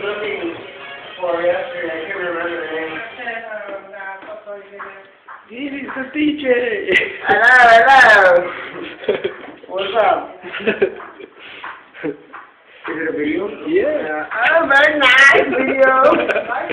looking for yesterday. I can't remember the name. This is the DJ. Hello. What's up? Is it a video? Yeah. Oh, very nice video.